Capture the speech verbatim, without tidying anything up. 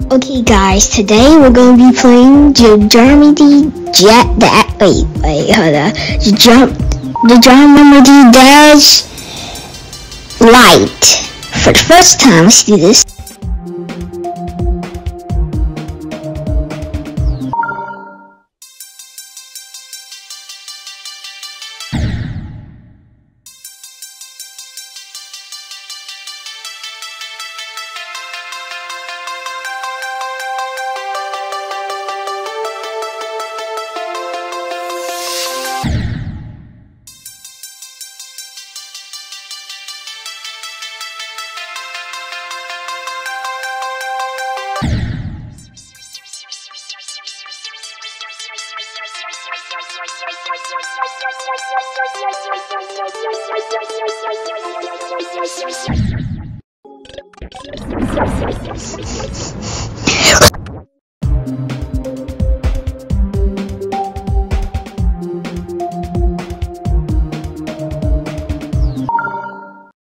Okay guys, today we're going to be playing the Germany Jet that wait, wait, hold on. The jump the Germany Dash LITE. For the first time, let's do this.